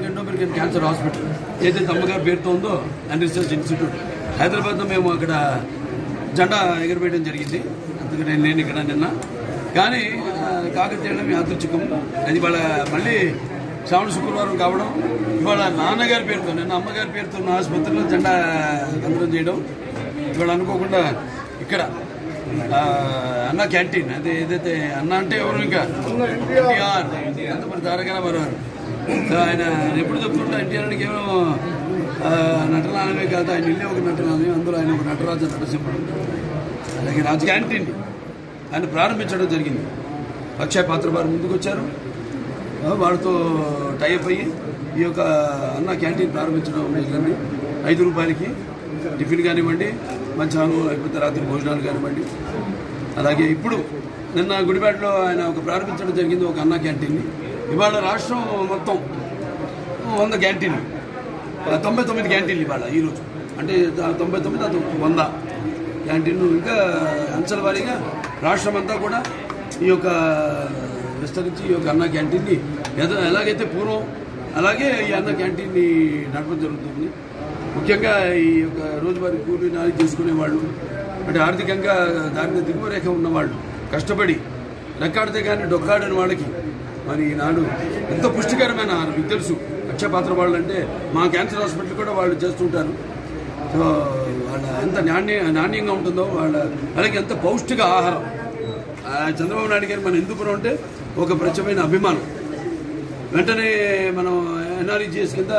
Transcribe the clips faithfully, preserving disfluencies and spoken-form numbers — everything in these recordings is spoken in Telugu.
ఎండో అమెరికన్ క్యాన్సర్ హాస్పిటల్ ఏదైతే అమ్మగారి పేరుతో ఉందో అండ్ రీసెర్చ్ ఇన్స్టిట్యూట్ హైదరాబాద్లో మేము అక్కడ జెండా ఎగరవేయడం జరిగింది. అందుకని నేను లేను ఇక్కడ నిన్న. కానీ కాకతీయడం యాదృచ్ఛికం. అది ఇవాళ మళ్ళీ శ్రావణ శుక్రవారం కావడం, ఇవాళ నాన్నగారి పేరుతో నిన్న అమ్మగారి పేరుతో ఉన్న ఆసుపత్రిలో జెండా అందరం చేయడం, ఇవాళ అనుకోకుండా ఇక్కడ అన్న క్యాంటీన్ అది ఏదైతే అన్న అంటే ఎవరు ఇంకా ఎన్టీఆర్ నందమూరి తారక రామారావు. సో ఆయన ఎప్పుడు చెప్తుంటా ఎన్టీఆర్కి కేవలం నటనాలమే కాదు, ఆయన ఇల్లే ఒక నటనాలయం, అందులో ఆయన ఒక నటరాజ నరసింహుడు. అలాగే రాజు క్యాంటీన్ ఆయన ప్రారంభించడం జరిగింది. అక్షయ పాత్ర వారు ముందుకు వచ్చారు, వారితో టైఅప్ అయ్యి ఈ యొక్క అన్న క్యాంటీన్ ప్రారంభించడం జరిగింది. ఐదు రూపాయలకి టిఫిన్ కానివ్వండి, మధ్యాహ్నం అయిపోతే రాత్రి భోజనాలు కానివ్వండి. అలాగే ఇప్పుడు నిన్న గుడిపేటలో ఆయన ఒక ప్రారంభించడం జరిగింది ఒక అన్న క్యాంటీన్ని. ఇవాళ రాష్ట్రం మొత్తం వంద క్యాంటీన్లు, తొంభై తొమ్మిది క్యాంటీన్లు ఇవాళ ఈరోజు, అంటే తొంభై తొమ్మిది అది వంద క్యాంటీన్లు. ఇంకా అంచెల వారీగా రాష్ట్రం అంతా కూడా ఈ యొక్క విస్తరించి ఈ యొక్క అన్న క్యాంటీన్ని ఎలాగైతే పూర్వం అలాగే ఈ అన్న క్యాంటీన్ని నడపడం జరుగుతుంది. ముఖ్యంగా ఈ యొక్క రోజువారీ కూలీ నాలి చేసుకునేవాళ్ళు, అంటే ఆర్థికంగా దారిని దిగువ రేఖ ఉన్నవాళ్ళు, కష్టపడి రెక్కాడితే కానీ డొక్కాడని వాళ్ళకి మరి ఈనాడు ఎంతో పుష్టికరమైన ఆహారం. మీకు తెలుసు అక్షయపాత్ర వాళ్ళు అంటే మా క్యాన్సర్ హాస్పిటల్ కూడా వాళ్ళు చేస్తుంటారు. సో వాళ్ళ ఎంత నాణ్య నాణ్యంగా ఉంటుందో వాళ్ళ అలాగే ఎంత పౌష్టిక ఆహారం. చంద్రబాబు నాయుడు గారు మన హిందూపురం అంటే ఒక ప్రత్యేకమైన అభిమానం. వెంటనే మనం ఎన్ఆర్ఈజీఎస్ కింద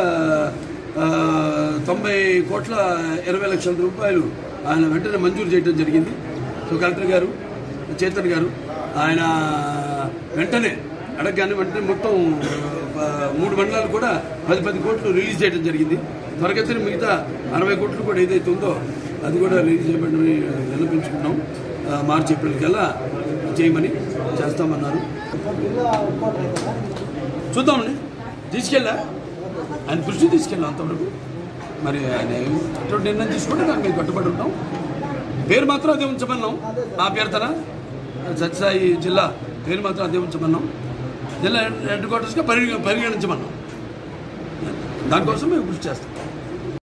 తొంభై కోట్ల ఇరవై లక్షల రూపాయలు ఆయన వెంటనే మంజూరు చేయడం జరిగింది. సో కలెక్టర్ గారు చేతన్ గారు ఆయన వెంటనే అడగగానే వెంటనే మొత్తం మూడు మండలాలు కూడా పది పది కోట్లు రిలీజ్ చేయడం జరిగింది. త్వరగతిని మిగతా అరవై కోట్లు కూడా ఏదైతే ఉందో అది కూడా రిలీజ్ చేయమని విన్నపించుకున్నాం. మార్చి ఏప్రిల్ కల్లా చేయమని చేస్తామన్నారు. చూద్దామండి, తీసుకెళ్ళా ఆయన దృష్టి తీసుకెళ్ళాం అంతవరకు. మరి ఆయన ఎటువంటి నిర్ణయం తీసుకుంటే దాని మీద కట్టుబడి ఉంటాం. పేరు మాత్రం అదే ఉంచమన్నాం. ఆ అభ్యర్థన సత్యసాయి జిల్లా పేరు మాత్రం అదే ఉంచమన్నాం. జిల్లా హెడ్ క్వార్టర్స్గా పరిగ పరిగణించమన్నాం. దానికోసం మేము కృషి చేస్తాం.